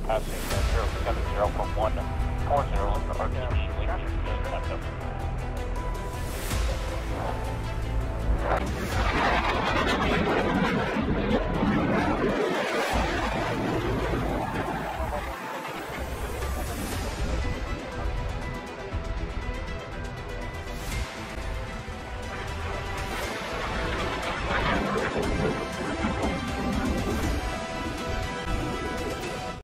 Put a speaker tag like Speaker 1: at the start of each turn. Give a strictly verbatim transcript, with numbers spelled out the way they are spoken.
Speaker 1: Passing zero seven zero from one four zero on the R T P wing being left up.